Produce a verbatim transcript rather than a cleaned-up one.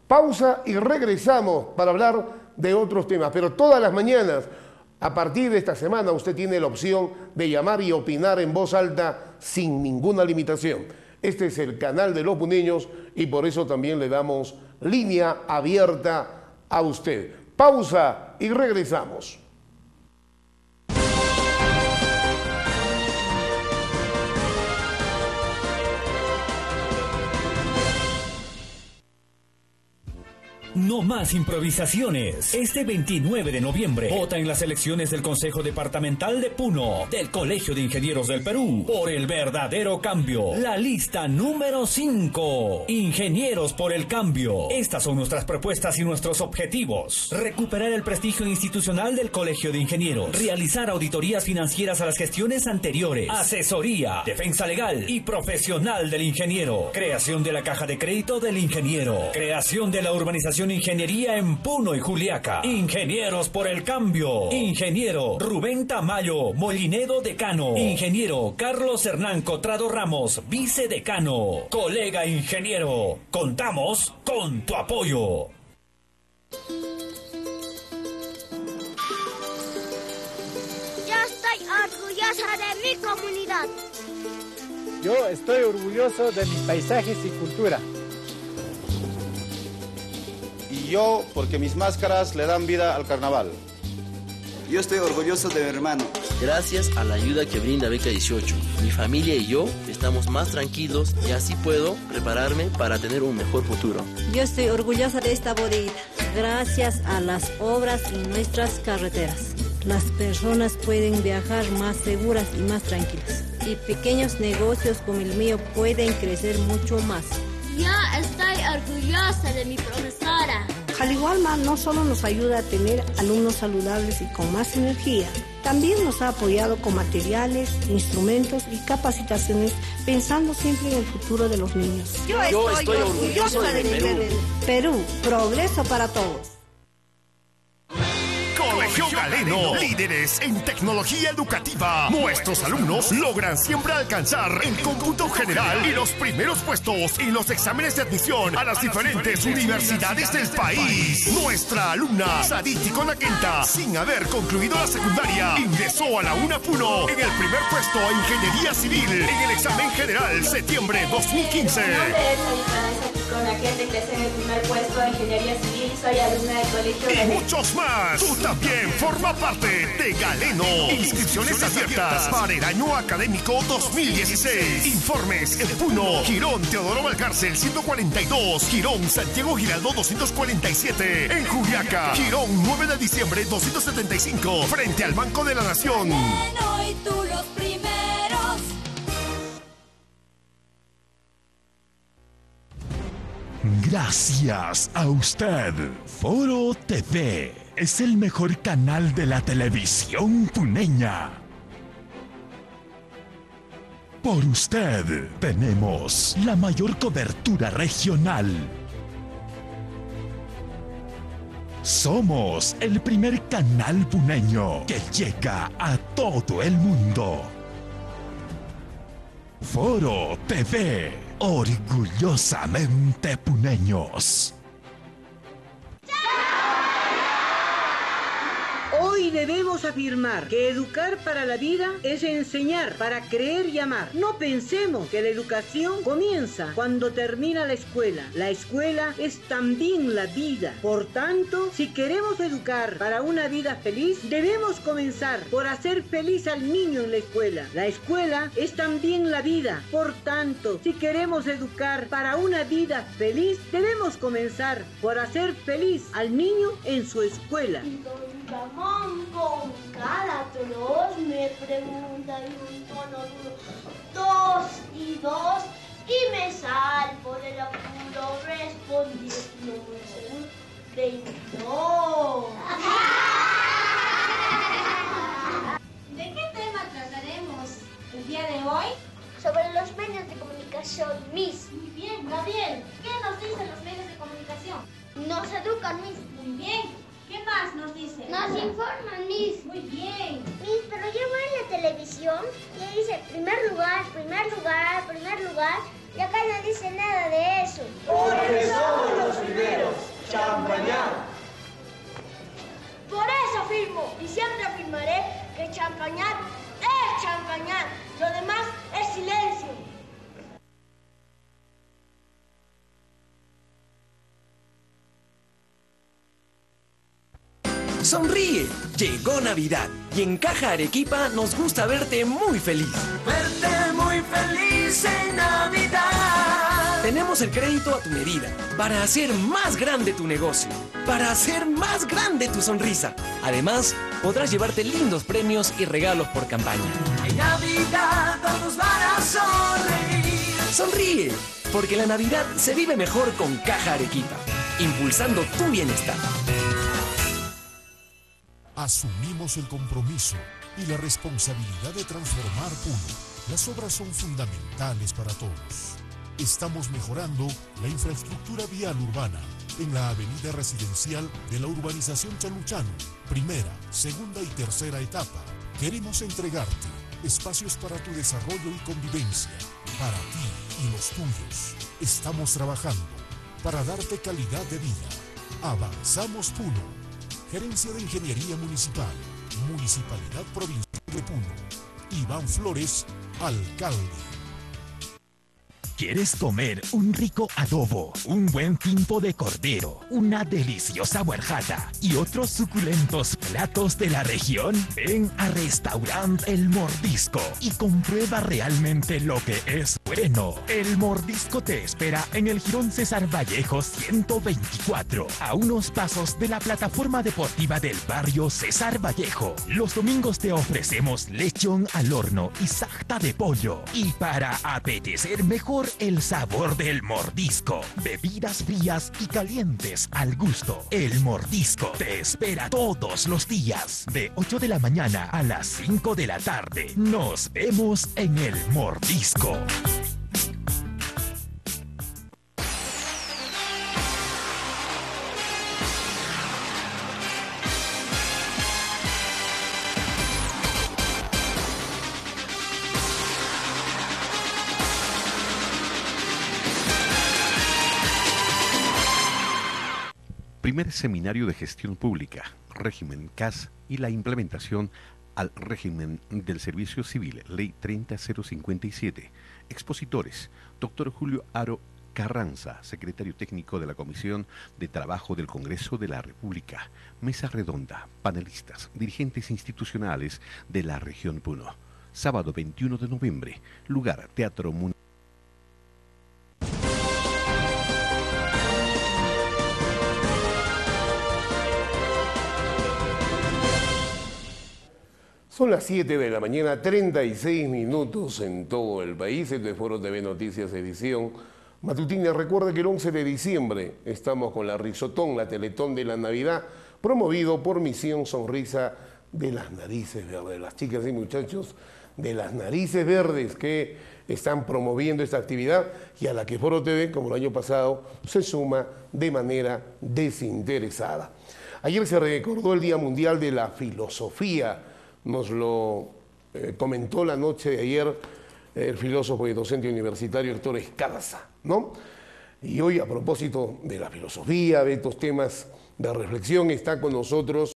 Pausa y regresamos para hablar de otros temas. Pero todas las mañanas, a partir de esta semana, usted tiene la opción de llamar y opinar en voz alta sin ninguna limitación. Este es el canal de los puneños y por eso también le damos línea abierta a usted. Pausa y regresamos. No más improvisaciones. Este veintinueve de noviembre, vota en las elecciones del Consejo Departamental de Puno, del Colegio de Ingenieros del Perú, por el verdadero cambio. La lista número cinco. Ingenieros por el cambio. Estas son nuestras propuestas y nuestros objetivos. Recuperar el prestigio institucional del Colegio de Ingenieros. Realizar auditorías financieras a las gestiones anteriores. Asesoría, defensa legal y profesional del ingeniero. Creación de la caja de crédito del ingeniero. Creación de la urbanización Ingeniería en Puno y Juliaca. Ingenieros por el cambio. Ingeniero Rubén Tamayo Molinedo, decano. Ingeniero Carlos Hernán Cotrado Ramos, vicedecano. Colega ingeniero, contamos con tu apoyo. Yo estoy orgullosa de mi comunidad. Yo estoy orgulloso de mis paisajes y cultura. Y yo, porque mis máscaras le dan vida al carnaval. Yo estoy orgulloso de mi hermano. Gracias a la ayuda que brinda Beca dieciocho, mi familia y yo estamos más tranquilos y así puedo prepararme para tener un mejor futuro. Yo estoy orgullosa de esta bodeguita. Gracias a las obras en nuestras carreteras, las personas pueden viajar más seguras y más tranquilas. Y pequeños negocios como el mío pueden crecer mucho más. Yo estoy orgullosa de mi profesora. Jaligualma no solo nos ayuda a tener alumnos saludables y con más energía, también nos ha apoyado con materiales, instrumentos y capacitaciones, pensando siempre en el futuro de los niños. Yo estoy, Yo estoy orgulloso de mi Perú. Perú, progreso para todos. Colegio Galeno, líderes en tecnología educativa. Nuestros alumnos logran siempre alcanzar el cómputo general y los primeros puestos en los exámenes de admisión a las diferentes universidades del país. Nuestra alumna Saditi Conaquenta, sin haber concluido la secundaria, ingresó a la UNA Puno en el primer puesto a Ingeniería Civil en el examen general septiembre dos mil quince. Mi nombre es Saditi Conaquenta, ingresé en el primer puesto a Ingeniería Civil y soy alumna del Colegio Galeno. Y muchos más. Tú también forma parte de Galeno. Inscripciones abiertas para el año académico dos mil dieciséis. Informes en Puno, Girón Teodoro Valcárcel ciento cuarenta y dos, Girón Santiago Giraldo doscientos cuarenta y siete, en Juliaca, Girón nueve de diciembre doscientos setenta y cinco, frente al Banco de la Nación. Galeno y tú los primeros. Gracias a usted, Foro T V es el mejor canal de la televisión puneña. Por usted tenemos la mayor cobertura regional. Somos el primer canal puneño que llega a todo el mundo. Foro T V, orgullosamente puneños. Hoy debemos afirmar que educar para la vida es enseñar para creer y amar. No pensemos que la educación comienza cuando termina la escuela. La escuela es también la vida. Por tanto, si queremos educar para una vida feliz, debemos comenzar por hacer feliz al niño en la escuela. La escuela es también la vida. Por tanto, si queremos educar para una vida feliz, debemos comenzar por hacer feliz al niño en su escuela. Ramón con cara atroz me pregunta en un tono duro, dos y dos, y me salvo del apuro respondiendo muy seguro, veintidós. ¿De qué tema trataremos el día de hoy? Sobre los medios de comunicación, Miss. Muy bien, Gabriel, ¿qué nos dicen los medios de comunicación? Nos educan, Miss. Muy bien. ¿Qué más nos dicen? Nos informan, Miss. Muy bien. Miss, pero yo voy en la televisión y ahí dice primer lugar, primer lugar, primer lugar, y acá no dice nada de eso. Porque somos los primeros. Sonríe, llegó Navidad y en Caja Arequipa nos gusta verte muy feliz. Verte muy feliz en Navidad. Tenemos el crédito a tu medida para hacer más grande tu negocio, para hacer más grande tu sonrisa. Además, podrás llevarte lindos premios y regalos por campaña. En Navidad todos van a sonreír. Sonríe, porque la Navidad se vive mejor con Caja Arequipa, impulsando tu bienestar. Asumimos el compromiso y la responsabilidad de transformar Puno. Las obras son fundamentales para todos. Estamos mejorando la infraestructura vial urbana en la avenida residencial de la urbanización Chaluchano, primera, segunda y tercera etapa. Queremos entregarte espacios para tu desarrollo y convivencia, para ti y los tuyos. Estamos trabajando para darte calidad de vida. Avanzamos Puno. Gerencia de Ingeniería Municipal, Municipalidad Provincial de Puno. Iván Flores, alcalde. ¿Quieres comer un rico adobo, un buen timpo de cordero, una deliciosa huerjata y otros suculentos platos de la región? Ven a Restaurant El Mordisco y comprueba realmente lo que es bueno. El Mordisco te espera en el Jirón César Vallejo ciento veinticuatro, a unos pasos de la plataforma deportiva del barrio César Vallejo. Los domingos te ofrecemos lechón al horno y sajta de pollo. Y para apetecer mejor el sabor del Mordisco, bebidas frías y calientes al gusto. El Mordisco te espera todos los días, de ocho de la mañana a las cinco de la tarde. Nos vemos en el Mordisco. Primer Seminario de Gestión Pública, Régimen C A S y la implementación al régimen del Servicio Civil, Ley treinta mil cincuenta y siete. Expositores, doctor Julio Aro Carranza, secretario técnico de la Comisión de Trabajo del Congreso de la República. Mesa redonda, panelistas, dirigentes institucionales de la región Puno. Sábado veintiuno de noviembre, lugar Teatro Municipal. Son las siete de la mañana, treinta y seis minutos en todo el país. Esto es Foro T V Noticias, edición matutina. Recuerda que el once de diciembre estamos con la Risotón, la Teletón de la Navidad, promovido por Misión Sonrisa de las Narices Verdes. Las chicas y muchachos de las Narices Verdes que están promoviendo esta actividad y a la que Foro T V, como el año pasado, se suma de manera desinteresada. Ayer se recordó el Día Mundial de la Filosofía. Nos lo eh, comentó la noche de ayer eh, el filósofo y docente universitario Héctor Escarza, ¿no? Y hoy, a propósito de la filosofía, de estos temas de reflexión, está con nosotros